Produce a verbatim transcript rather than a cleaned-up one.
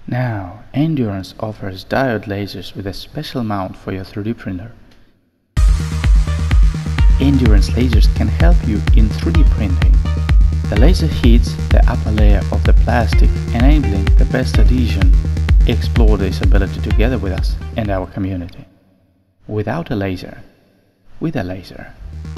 Now, Endurance offers diode lasers with a special mount for your three D printer. Endurance lasers can help you in three D printing. The laser heats the upper layer of the plastic, enabling the best adhesion. Explore this ability together with us and our community. Without a laser, with a laser.